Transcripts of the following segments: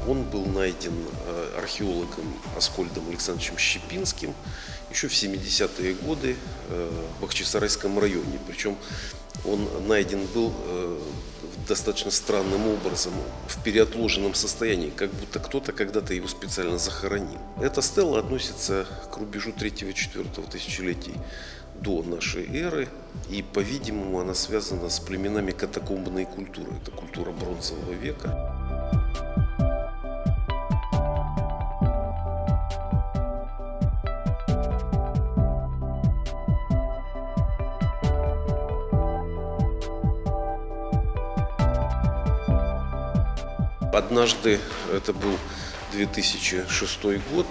Он был найден археологом Аскольдом Александровичем Щепинским еще в 70-е годы в Бахчисарайском районе. Причем он найден был достаточно странным образом, в переотложенном состоянии, как будто кто-то когда-то его специально захоронил. Эта стела относится к рубежу 3-4 тысячелетий до нашей эры, и, по-видимому, она связана с племенами катакомбной культуры. Это культура бронзового века. Однажды, это был 2006 год,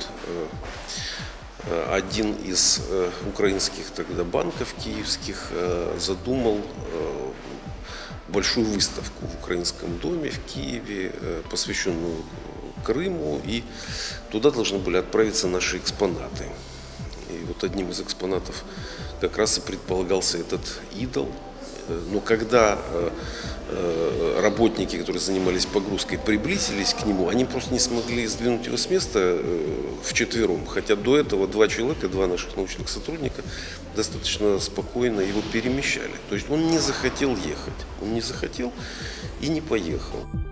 один из украинских тогда банков киевских задумал большую выставку в Украинском доме в Киеве, посвященную Крыму, и туда должны были отправиться наши экспонаты. И вот одним из экспонатов как раз и предполагался этот идол. Но когда работники, которые занимались погрузкой, приблизились к нему, они просто не смогли сдвинуть его с места вчетвером. Хотя до этого два человека, два наших научных сотрудника достаточно спокойно его перемещали. То есть он не захотел ехать. Он не захотел и не поехал.